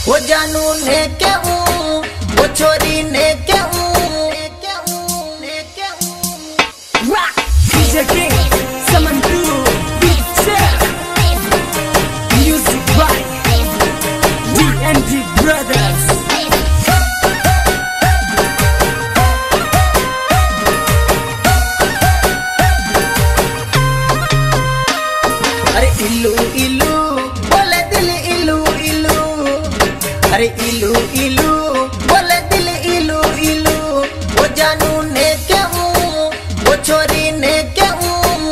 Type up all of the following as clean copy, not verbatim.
वो जानू ने क्यों, वो छोरी ने क्यों, DJ King, Samantu, Music by DND Brothers. अरे इल्लू इल्लू बोले दिल इल्लू इल्लू, अरे इल्लू इल्लू बोले दिल इल्लू इल्लू। वो जानू ने क्यों, वो छोरी ने क्यों,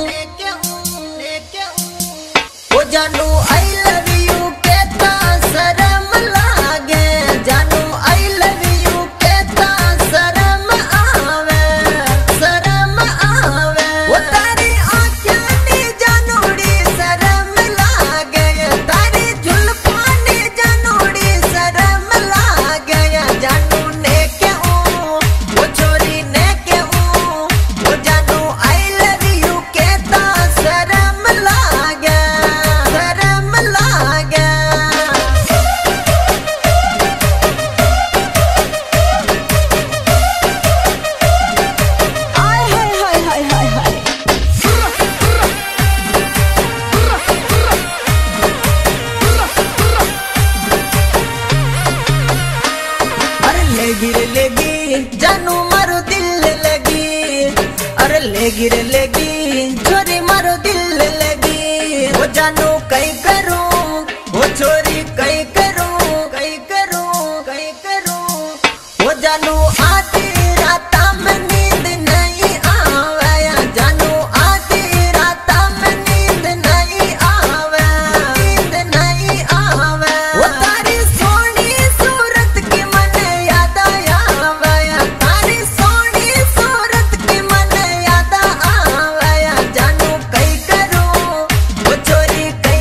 वो जानू आई लव यू कहता शर्म लागे, जानू आई लव यू कहता शर्म आवे, शर्म आवे। वो तारी आँखें नी जानूड़ी शर्म लागे, तारी जुल्फानी जानूड़ी शर्म लागे। जानू ने क्यों, वो छोरी ने क्यों, वो जानू आई लव यू कहता शर्म लागे, शर्म लागे। Hi, hi, hi, hi, hi, hi. अरे लेगी जानू मारो दिल लगी, अरे लेगी छोरी मारो दिल लगी। वो जानू कहीं करूं, वो छोरी कहीं करूं, कहीं करूं, कहीं करूं। वो जानू आधी रात में नींद नहीं आवे, जानू आधी रात में नींद नहीं आवे, नींद नहीं आवे। वो तारी सोनी सूरत की मन याद आवे, तारी सोनी सूरत की मन याद आवे। जानू कहीं करूं, वो छोरी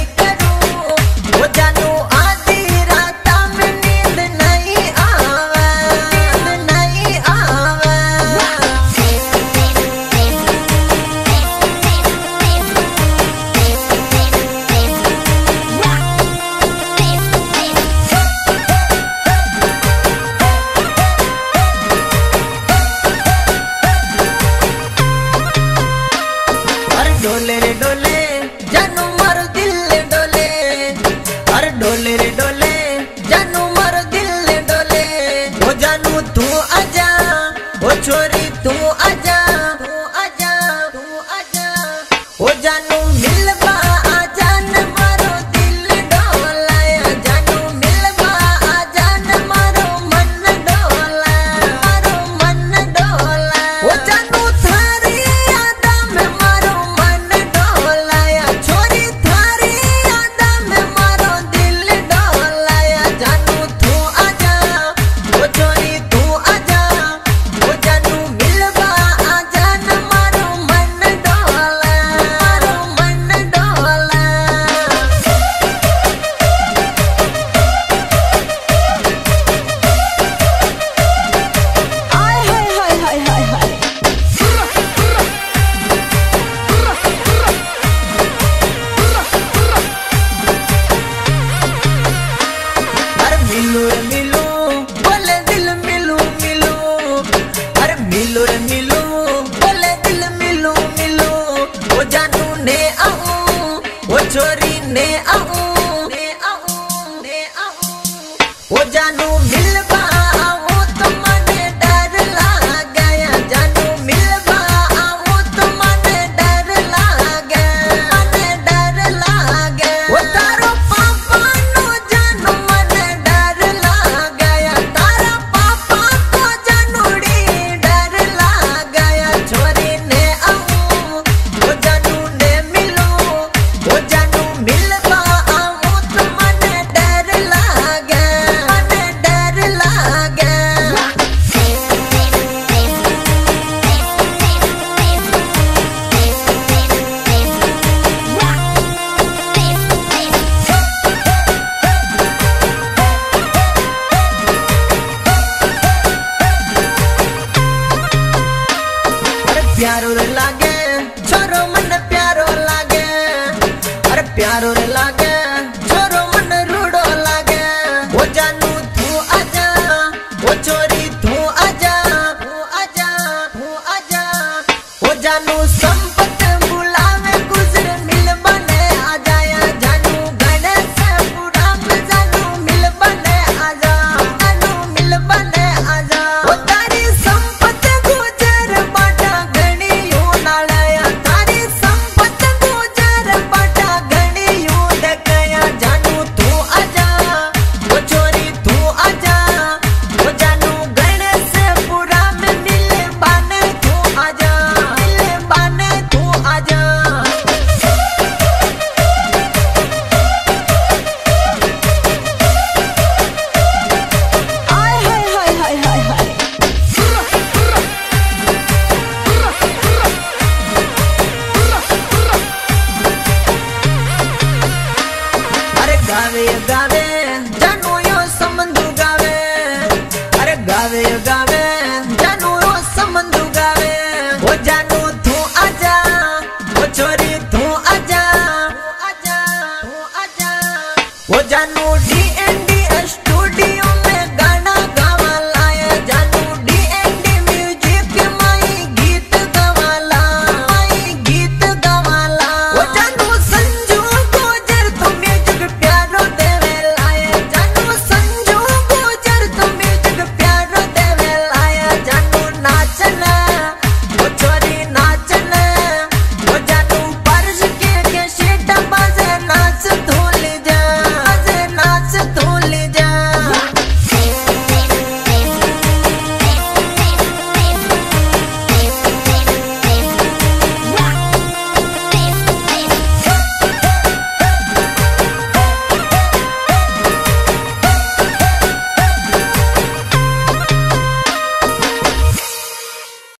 गावे गावे जानू यो समंदू गावे, अरे गावे गावे जानू यो समंदू गावे। वो जानू तू आजा, वो छोरी तू आजा, वो जानू डी